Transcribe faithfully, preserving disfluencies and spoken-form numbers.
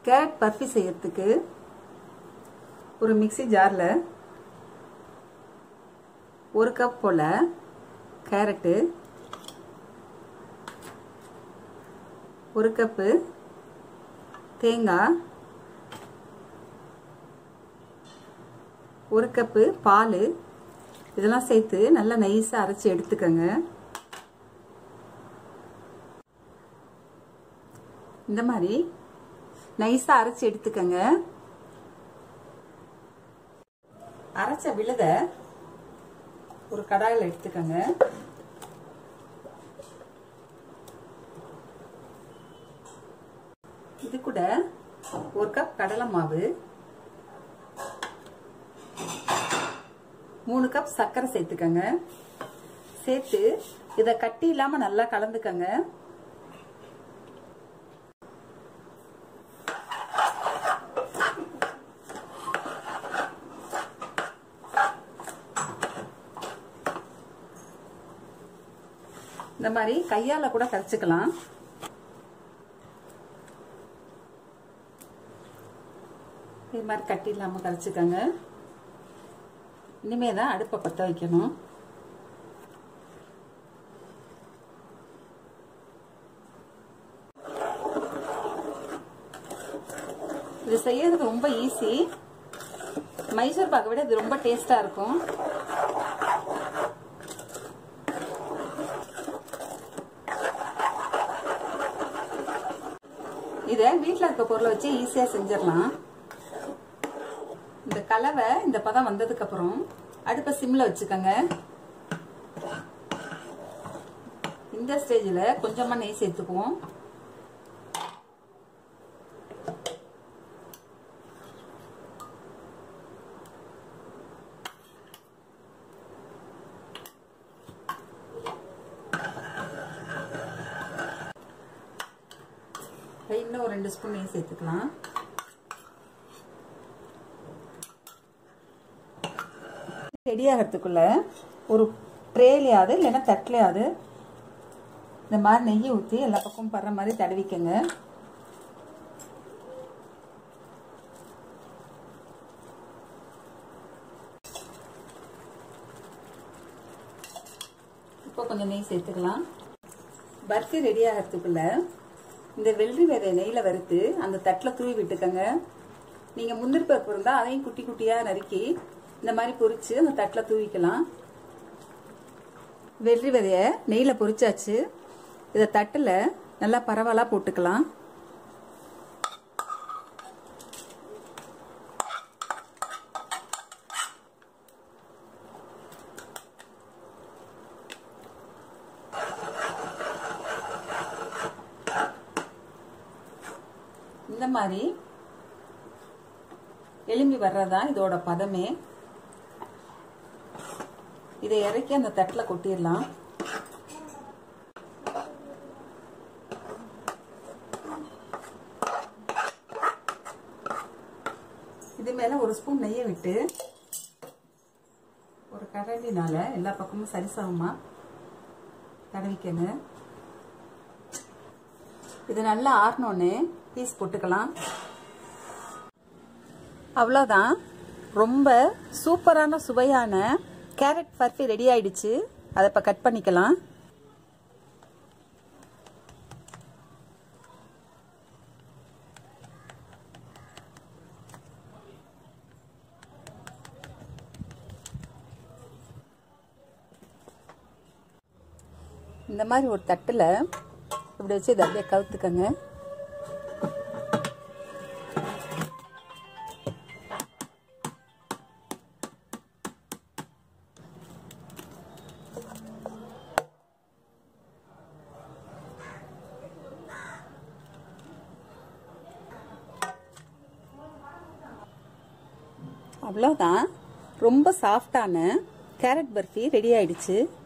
Carrot barfi செய்யறதுக்கு ஒரு mixie ஜார்ல ஒரு கப் போல கேரட்டு, ஒரு கப்பு தேங்காய், ஒரு கப்பு பால் இதெல்லாம் சேர்த்து நல்லா நைஸா அரைச்சி எடுத்துக்கங்க. இந்த மாதிரி நைஸா அரைச்சி எடுத்துக்கங்க. அரைச்ச விழுத ஒரு கடாயில எடுத்துக்கங்க. இது கூட ஒரு கப் கடலை மாவு, மூணு கப் சர்க்கரை சேர்த்துக்கங்க. சேர்த்து இதை கட்டி இல்லாம நல்லா கலந்துக்கங்க. இந்த மாதிரி கையால கூட கரைச்சுக்கலாம். இது மாதிரி கட்டி இல்லாம கரைச்சுக்கங்க. இனிமே தான் அடுப்பை பற்ற வைக்கணும். இது செய்யறது ரொம்ப ஈஸி. மைசூர் பாக்கை விட இது ரொம்ப டேஸ்டா இருக்கும். இதை வீட்டில் இருக்க பொருளை வச்சு ஈஸியா செஞ்சிடலாம். இந்த கலவை இந்த பதம் வந்ததுக்கு அப்புறம் அடுப்பை சிம்ல வச்சுக்கோங்க. இந்த ஸ்டேஜ்ல கொஞ்சமா நெய் சேர்த்துக்குவோம். இன்னும் ஒரு ரெண்டு ஸ்பூன் நெய் சேர்த்துக்கலாம். ரெடி ஆகிறதுக்குள்ள ஒரு ட்ரேலையாவது இல்லைன்னா தட்டிலையாவது இந்த மாதிரி நெய்யை ஊற்றி எல்லா பக்கமும் படுற மாதிரி தடவிக்கங்க. இப்போ கொஞ்சம் நெய் சேர்த்துக்கலாம். பர்ஃபி ரெடி ஆகிறதுக்குள்ள இந்த வெள்ளரி விதை நெய்யில வறுத்து அந்த தட்டில் தூவி விட்டுக்கங்க. நீங்க முந்திரி பருப்பு இருந்தா அதையும் குட்டி குட்டியா நறுக்கி இந்த மாதிரி பொரிச்சு அந்த தட்டில் தூவிக்கலாம். வெள்ளரி விதைய நெய்யில பொரிச்சாச்சு. இதை தட்டில் நல்லா பரவலா போட்டுக்கலாம். இந்த மாதிரி எலும்பி வர்றதா இதோட பதமே. இதை இறக்கி அந்த தட்டில் கொட்டிடலாம். இது மேல ஒரு ஸ்பூன் நெய்யை விட்டு ஒரு கரண்டினால எல்லா பக்கமும் சரிசமமா தடவிக்கங்க. இது நல்லா ஆறணும்னு பீஸ் போட்டுக்கலாம். அவ்வளோதான். ரொம்ப சூப்பரான சுவையான கேரட் பர்ஃபி ரெடி ஆயிடுச்சு. அதை இப்போ கட் பண்ணிக்கலாம். இந்த மாதிரி ஒரு தட்டில் இப்படி வச்சு இதை அப்படியே கவுத்துக்கங்க. அவ்வளோதான். ரொம்ப சாஃப்டான கேரட் பர்ஃபி ரெடி ஆயிடுச்சு.